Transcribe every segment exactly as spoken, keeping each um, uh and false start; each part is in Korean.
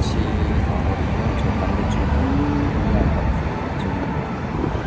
사거리고요. 저 반대쪽은 아파트 쪽입니다.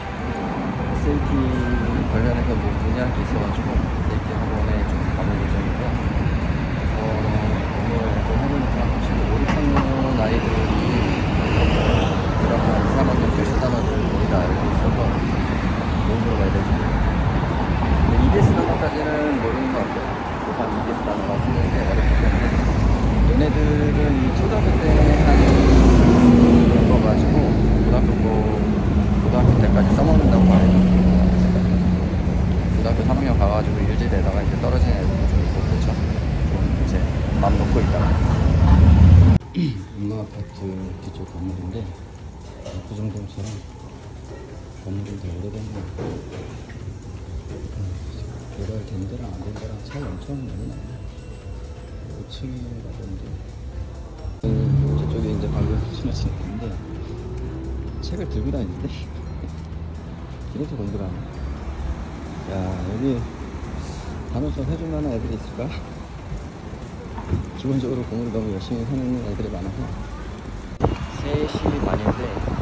에스에이티 관련해서 뭐 문의할 게 있어가지고 에스에이티 학원에 좀 가볼 예정이고요. 어, 오늘 또 해보니까 지금 오, 육 학년 아이들이 그런 한 이, 삼 학년 교실 단어들을 거의 다 알고 있어서 모음으로 가야 되죠. 근데 이비에스 단어까지는 모르는 것 같아요. 고삼 이비에스 단어 같은 게 어렵기 때문에. 얘네들은 이 초등학교 때 한 거 가지고 고등학교 거 고등학교 때까지 써먹는다고 말해요. 고등학교 삼 학년 가가지고 유지되다가 이제 떨어지는 애들도 좀 있고 그렇죠. 좀 이제 마음 놓고 있다가 음악 아파트 뒤쪽 건물인데 그 정도처럼 건물이 더 오래됐네. 개발 된 데랑 안 된 데랑 차이 엄청 많이 나네. 오 층이라던데 저쪽에 이제 방금 신어진 건데 책을 들고 다니는데 길에서 공부를 하네. 야, 여기 단어 수업 해줄 만한 애들이 있을까? 기본적으로 공부를 너무 열심히 하는 애들이 많아서 세 시 반인데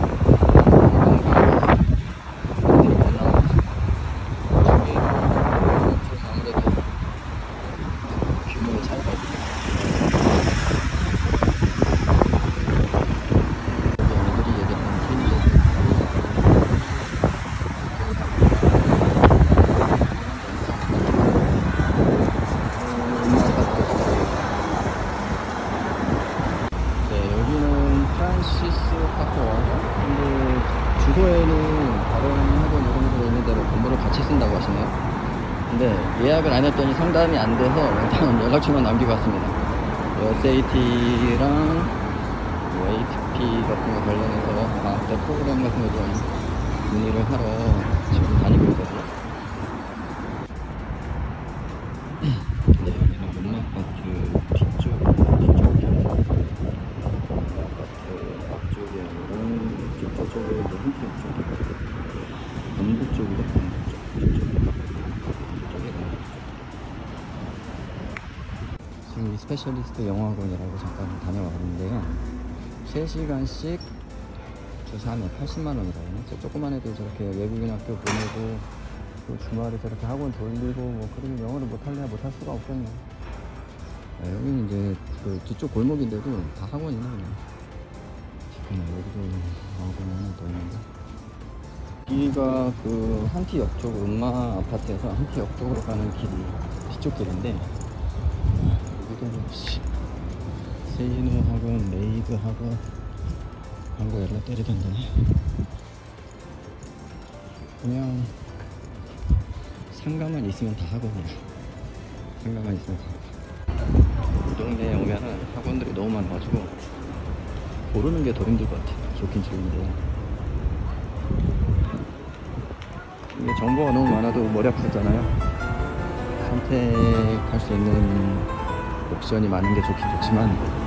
주소에는 다른 학원 이런 데로 있는데 뭐 번호를 같이 쓴다고 하시네요. 근데 예약을 안 했더니 상담이 안 돼서 일단 연락처만 남기고 왔습니다. 에스에이티랑 뭐 에이티피 같은 거 관련해서 방학 때 프로그램 같은 거 좀 문의를 하러 지금 다니고 있거든요. 네, 여기는 문학아파트 뒤쪽, 뒤쪽이에요. 앞쪽이 아니라 이쪽 저쪽에 이제 한쪽 쪽 동부 쪽이다. 동부 쪽 저쪽에 저쪽에 지금 이 스페셜리스트 영어학원이라고 잠깐 다녀왔는데요. 세 시간씩 주 삼 회 팔십만 원이라고 하네. 저 조그만 애들 저렇게 외국인 학교 보내고 또 주말에 저렇게 학원 돌리고 뭐 그러면 영어를 못할래야 못할 수가 없겠네. 아, 여기는 이제 그 뒤쪽 골목인데도 다 학원이네 그냥. 여기도 학원 하나 더 있는데 여기가 그 한티역 쪽 음마 아파트에서 한티역 쪽으로 가는 길이 뒤쪽 길인데 여기도 역시 세이노 학원, 메이드 학원 광고 연락 때리던데네. 그냥 상가만 있으면 다 학원이야. 상가만 있으면 다 학원. 이 동네에 오면은 학원들이 너무 많아가지고 고르는 게 더 힘들 것 같아요. 좋긴 좋은데 이게 정보가 너무 많아도 머리 아프잖아요. 선택할 수 있는 옵션이 많은 게 좋긴 좋지만